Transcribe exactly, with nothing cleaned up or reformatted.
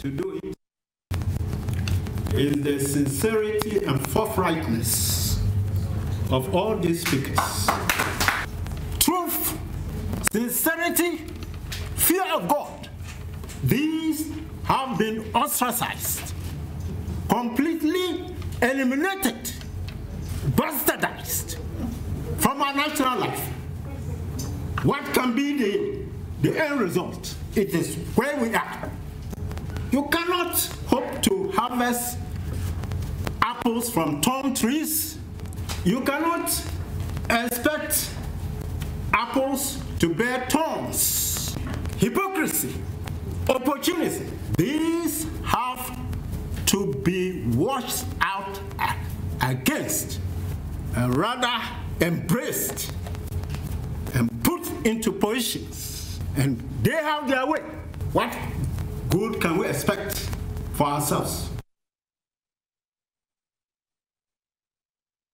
to do it is the sincerity and forthrightness of all these speakers. Truth, sincerity, fear of God, these have been ostracized, completely eliminated, bastardized from our national life. What can be the, the end result? It is where we are. You cannot hope to harvest apples from thorn trees. You cannot expect apples to bear thorns. Hypocrisy, opportunity, these have to be washed out against and rather embraced and put into positions, and they have their way. What good can we expect for ourselves?